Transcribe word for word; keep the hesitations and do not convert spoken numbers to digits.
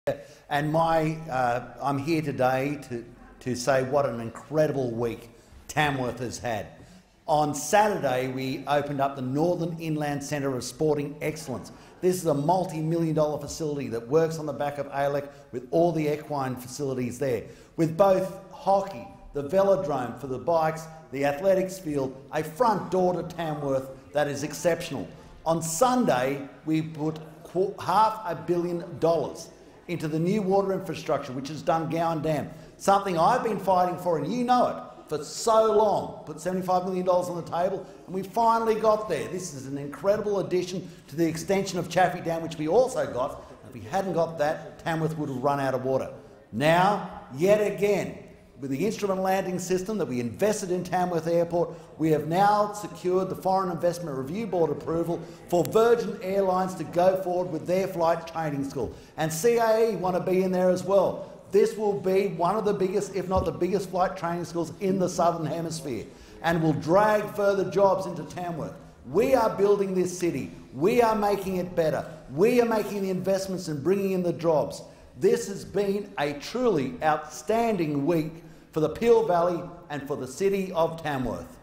And my, uh, I'm here today to, to say what an incredible week Tamworth has had. On Saturday, we opened up the Northern Inland Centre of Sporting Excellence. This is a multi-million dollar facility that works on the back of A L E C with all the equine facilities there, with both hockey, the velodrome for the bikes, the athletics field, a front door to Tamworth that is exceptional. On Sunday, we put half a billion dollars into the new water infrastructure, which has done Gowan Dam, something I've been fighting for, and you know it, for so long. Put seventy-five million dollars on the table, and we finally got there. This is an incredible addition to the extension of Chaffey Dam, which we also got. If we hadn't got that, Tamworth would have run out of water. Now, yet again, with the instrument landing system that we invested in Tamworth Airport, we have now secured the Foreign Investment Review Board approval for Virgin Airlines to go forward with their flight training school. And C A E want to be in there as well. This will be one of the biggest, if not the biggest, flight training schools in the Southern Hemisphere, and will drag further jobs into Tamworth. We are building this city. We are making it better. We are making the investments and bringing in the jobs. This has been a truly outstanding week for the Peel Valley and for the city of Tamworth.